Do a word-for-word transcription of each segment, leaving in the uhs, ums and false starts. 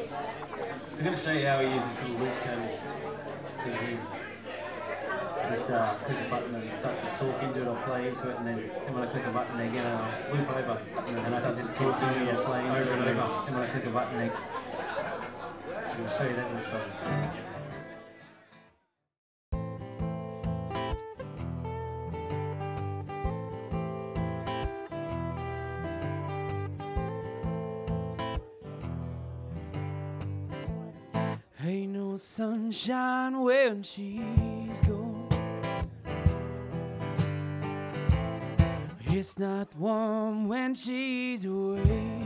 So I'm going to show you how we use this little loop code thing here. Just uh, click a button and start to talk into it or play into it, and then, then when I click a button they get a loop over, and then I start just talk into it or play into it, and then when I click a button they... I'll show you that in a second. Ain't no sunshine when she's gone. It's not warm when she's away.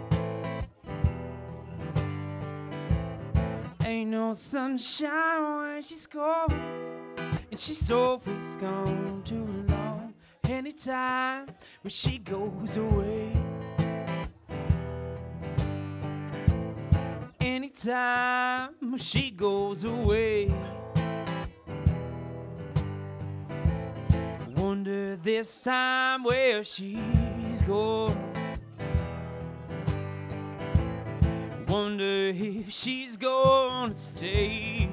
Ain't no sunshine when she's gone, and she's always gone too long. Anytime when she goes away, anytime when she goes away, wonder this time where she's gone. Wonder if she's gonna stay.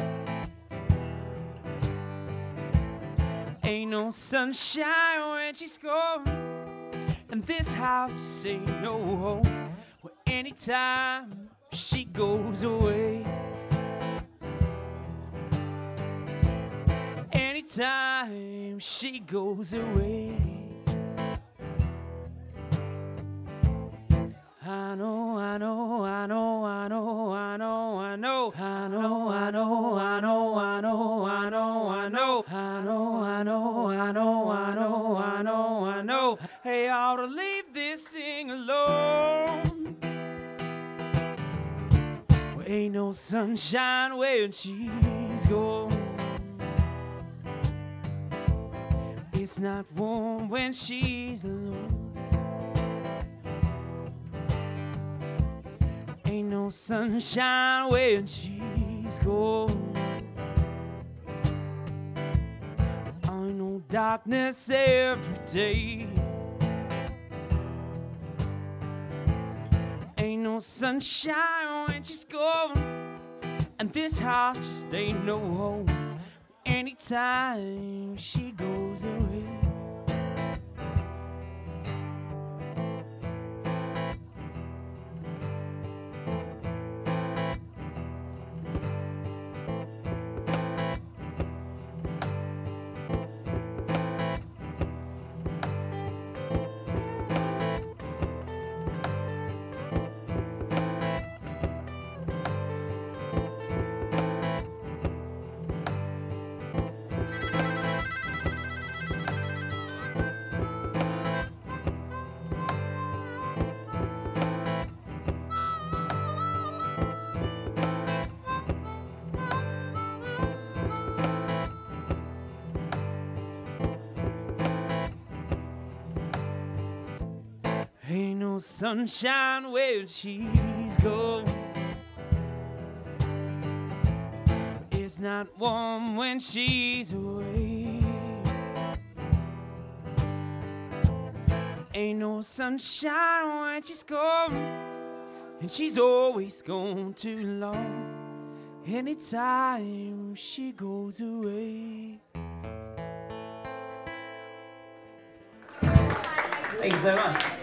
Ain't no sunshine when she's gone, and this house just ain't no home. Well, anytime she goes away, anytime she goes away, I know, I know, I know, I know, I know, I know, I know, I know, I know, I know, I know, I know, I know, I know, I know, I know, I know, I know. Hey, I ought to leave this thing alone. Well, ain't no sunshine when she's gone. It's not warm when she's alone. Ain't no sunshine when she's gone. Ain't no darkness every day. Ain't no sunshine when she's gone, and this house just ain't no home. Anytime she goes away. Ain't no sunshine when she's gone. It's not warm when she's away. Ain't no sunshine when she's gone, and she's always gone too long. Anytime she goes away. Thank you so much.